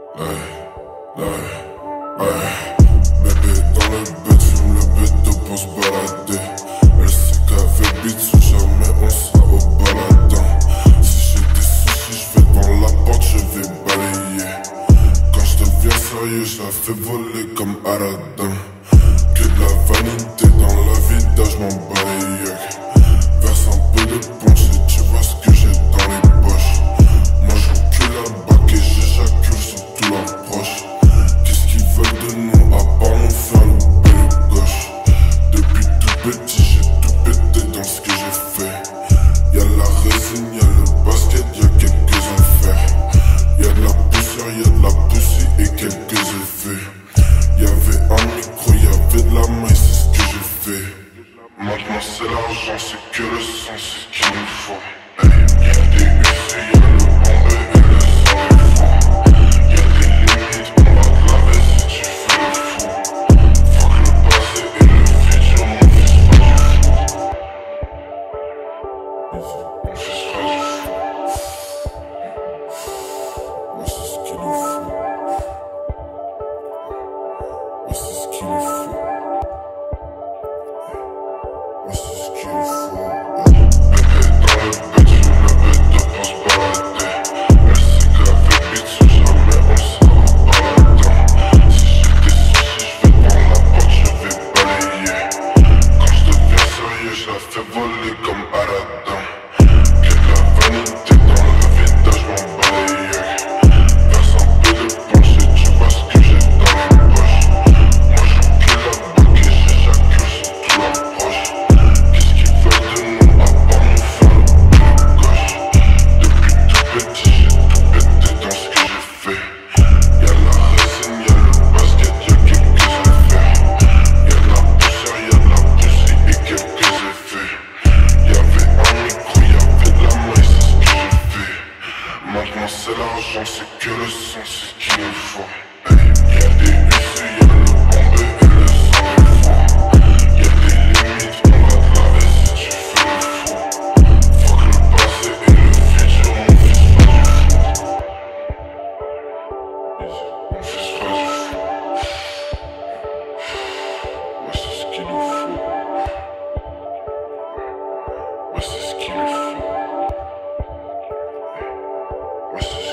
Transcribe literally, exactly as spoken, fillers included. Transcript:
Ouais, ouais, ouais. Bébé dans le Bitsu, le béto pour se balader. Elle sait qu'avec Bitsu, jamais on sera au baladin. Si j'ai des soucis, je vais devant la porte, je vais balayer. Quand je deviens sérieux, je la fais voler comme Aradin. Que de la vanité dans la vida, je m'en bats les yeux. Verse un peu de punch et tu vois ce que j'ai dans les poches. Moi j'encule la bac et j'éjacule sur tous leurs proches. Qu'est-ce qu'ils veulent de nous à part nous faire louper le gauche? Depuis tout petit j'ai tout pété dans ce que j'ai fait. Y'a la résine, y'a le basket, y'a quelques affaires. Y'a de la poussière, y'a de la poussie et quelques effets. Y'avait un micro, y'avait de la main, c'est ce que j'ai fait. Maintenant c'est l'argent, c'est que le sang, c'est ce qu'il nous faut. Hey, y'a des U C, y'a le bombé et le sang est faux. Y'a des limites, on va te laver si tu fais le fou. Faut que le passé et le futur, mon fils, pas du fou. Mon fils, pas du fou. Ouais, c'est ce qu'il nous faut. Ouais, c'est ce qu'il nous faut. Ouais, c'est ce qu'il nous faut. Bébé dans le Bitsu, le béto pour se balader. Elle sait qu'avec Bitsu, jamais on sera au baladin. Si j'ai des soucis, je vais devant la porte, je vais balayer. Quand je deviens sérieux, je la fais voler comme Aradin. Que de la vanité dans le vida, je m'en bats les yeux. Verse un peu de punch et tu vois ce que j'ai dans les poches. Moi j'encule la bac et j'éjacule sur tous leurs proches. Qu'est-ce qu'ils veulent de nous à part nous faire louper le gauche? Depuis tout petit j'ai tout pété dans ce que j'ai fait. Y'a la résine, y'a le basket, y'a quelques affaires. Y'a de la poussière, y'a de la poussie et quelques effets. Y'avait un micro, y'avait de la main, c'est ce que j'ai fait. Maintenant c'est l'argent, c'est que le sang, c'est ce qu'il nous faut. Hey, y'a des U C, y'a le bombé et le sang est faux. Y'a des limites, on va te laver si tu fais le fou. Faut que le passé et le futur, mon fils, pas du fou. Mon fils, pas du fou. Ouais, c'est ce qu'il nous faut. Ouais, c'est ce qu'il nous faut. Ouais, c'est